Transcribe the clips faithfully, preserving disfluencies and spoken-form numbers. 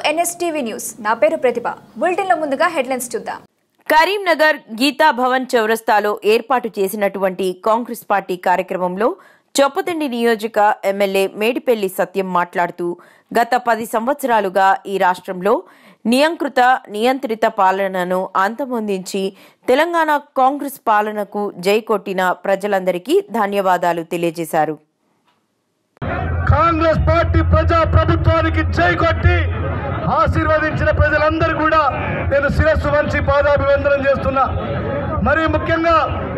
NSTV news నా పేరు ప్రతిభ బులెటిన్లో ముందుగా హెడ్లైన్స్ చూద్దాం కరీంనగర్ గీతా భవన్ చౌరస్తాలో ఏర్పాటు చేసినటువంటి కాంగ్రెస్ పార్టీ కార్యక్రమంలో చొప్పదండి నియోజక ఎమ్మెల్యే మేడిపల్లి సత్యం మాట్లాడుతూ గత పది సంవత్సరాలుగా ఈ రాష్ట్రంలో నియంకృత నియంత్రిత పాలనను అంతమొందించి తెలంగాణ కాంగ్రెస్ పాలనకు జై కొట్టిన ప్రజలందరికీ ధన్యవాదాలు తెలియజేశారు. కాంగ్రెస్ పార్టీ ప్రజా ప్రభుత్వానికి జై కొట్టి ఆశీర్వదించిన ప్రజలందరూ కూడా నేను శిరస్సు వంచి పాదాభివందనం చేస్తున్నా. మరి ముఖ్యంగా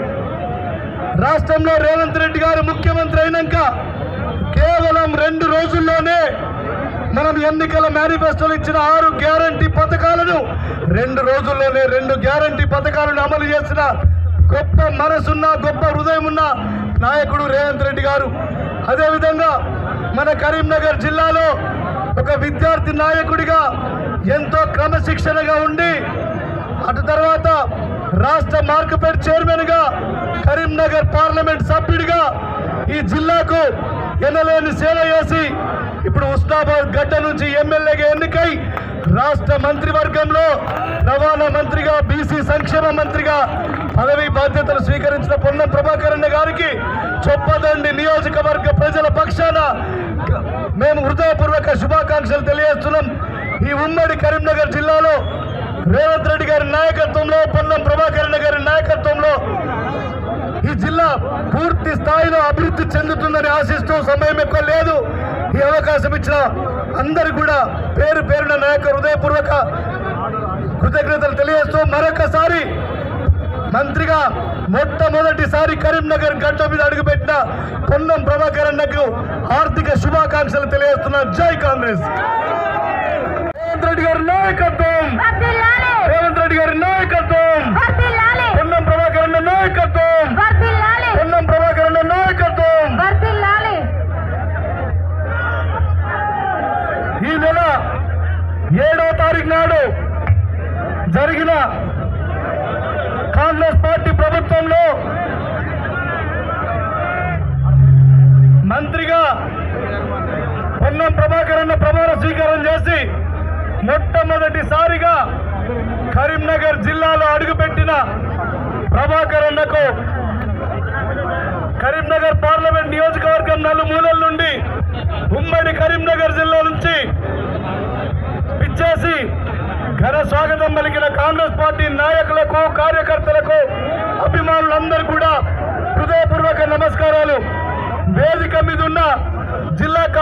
రాష్ట్రంలో రేవంత్ రెడ్డి గారు ముఖ్యమంత్రి అయినాక కేవలం రెండు రోజుల్లోనే మనం ఎన్నికల మేనిఫెస్టోలో ఇచ్చిన ఆరు గ్యారంటీ పథకాలను రెండు రోజుల్లోనే రెండు గ్యారంటీ పథకాలను అమలు చేసిన గొప్ప మనసున్న గొప్ప హృదయం ఉన్న నాయకుడు రేవంత్ రెడ్డి గారు. అదేవిధంగా మన కరీంనగర్ జిల్లాలో ఒక విద్యార్థి నాయకుడిగా ఎంతో క్రమశిక్షణగా ఉండి అటు తర్వాత రాష్ట్ర మార్కెట్ చైర్మన్ గా కరీంనగర్ పార్లమెంట్ సభ్యుడిగా ఈ జిల్లాకు ఎనలేని సేవ చేసి ఇప్పుడు ఉస్నాబాద్ గడ్డ నుంచి ఎమ్మెల్యేగా ఎన్నికై రాష్ట్ర మంత్రివర్గంలో రవాణా మంత్రిగా బీసీ సంక్షేమ మంత్రిగా పదవి బాధ్యతలు స్వీకరించిన పొన్నం ప్రభాకర్ అన్న గారికి చొప్పదండి నియోజకవర్గ ప్రజల పక్షాన మేము హృదయపూర్వక శుభాకాంక్షలు తెలియజేస్తున్నాం. ఈ ఉమ్మడి కరీంనగర్ జిల్లాలో రేవంత్ రెడ్డి గారి నాయకత్వంలో పొన్నం ప్రభాకర్ అన్న గారి నాయకత్వంలో ఈ జిల్లా పూర్తి స్థాయిలో అభివృద్ధి చెందుతుందని ఆశిస్తూ సమయం ఎక్కువ లేదు. ఈ అవకాశం ఇచ్చిన అందరు కూడా పేరు పేరున నాయక హృదయపూర్వక కృతజ్ఞతలు తెలియజేస్తూ మరొకసారి మంత్రిగా మొట్టమొదటిసారి కరీంనగర్ గడ్డ మీద అడుగుపెట్టిన పొన్నం ప్రభాకర్ అన్నకు ఆర్థిక శుభాకాంక్షలు తెలియజేస్తున్నా. జై కాంగ్రెస్. రేవంత్ రెడ్డి గారి నాయకత్వం, రేవంత్ రెడ్డి గారి నాయకత్వం, పొన్నం ప్రభాకర్ అన్న నాయకత్వం, పొన్నం ప్రభాకర్ అన్న నాయకత్వం. ఈ నెల ఏడో తారీఖు నాడు జరిగిన కాంగ్రెస్ పార్టీ ప్రభుత్వంలో మంత్రిగా పొన్నం ప్రభాకర్ అన్న ప్రమాణ స్వీకారం చేసి మొట్టమొదటిసారిగా కరీంనగర్ జిల్లాలో అడుగుపెట్టిన ప్రభాకర్ అన్నకు కరీంనగర్ పార్లమెంట్ నియోజకవర్గం నలుమూలల నుండి ఉమ్మడి కరీంనగర్ జిల్లా నుంచి పిచ్చేసి ఘన స్వాగతం పలికిన కాంగ్రెస్ పార్టీ నాయకులకు కార్యకర్తలకు అభిమానులందరూ కూడా హృదయపూర్వక నమస్కారాలు. వేదిక మీద ఉన్న జిల్లా